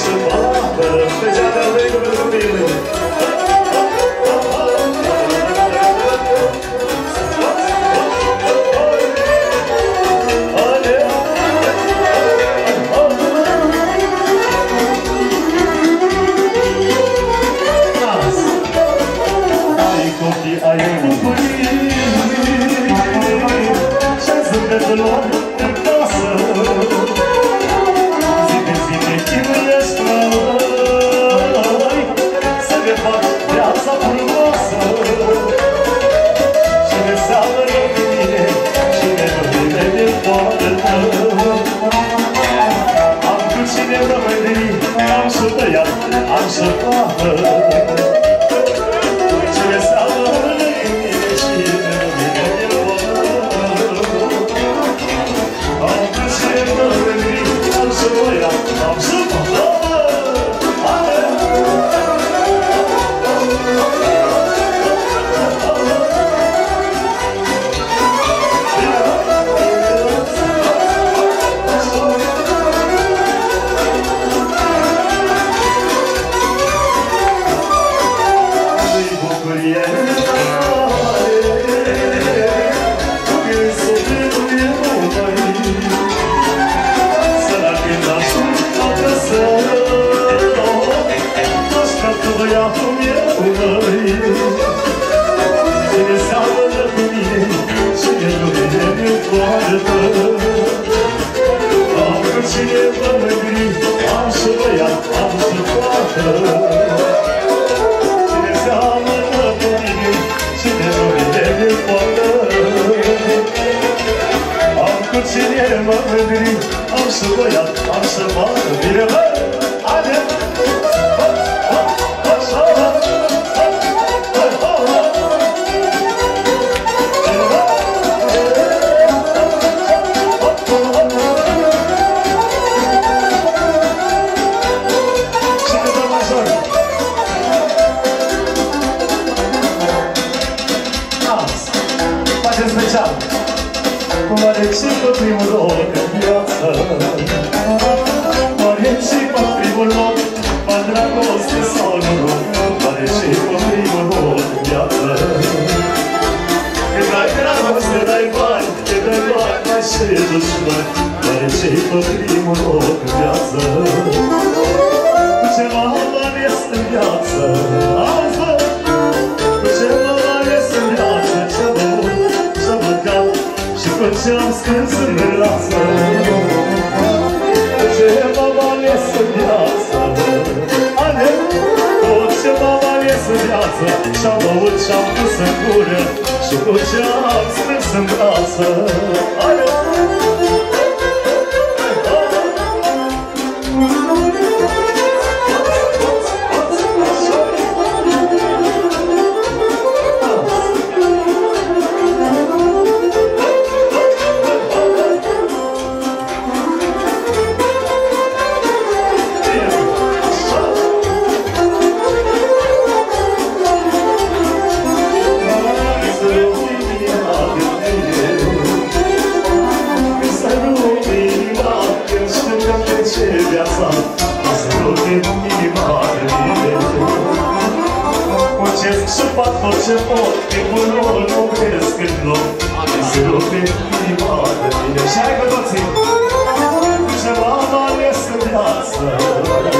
să facă pe geada lui pentru mine. Ai copii, ai bucurii și-ai zâmbetul lor în casă. Zi de zi te chinuiești, măi, să ne fac viața frumoasă. Și ne seamănă cu mine și ne vorbime din podul tău. Am cu cine mă mândri, am și băiat, am și fată. Cine seamănă cu mine și ne vorbime din podul. Am cu cine mă mândri, am și băiat, am și fată. Cine mă mândri, am să băiat, am să facă bine, bă, haide! Facem special! Oare și pe primul loc în viață, oare și pe primul loc, mă dragoste sau noroc, oare și pe primul loc în viață. Când ai dragoste, dai bani, când ai bani, mai și dușmani, oare și pe primul loc în viață. Cu ce mă ales în viață, altă, cu ce mă ales în viață, ce mă uit, ce mă cat, cu ce-am strâns în viață, cu ce m-am ales în viață, cu ce m-am ales în viață, și-am băut și-am pus în gură, și cu ce-am strâns în brață. Ce pot, timpul lor nu cresc în loc, se rupe inima de mine. Și hai cu toții! Ce m-am ales în viață,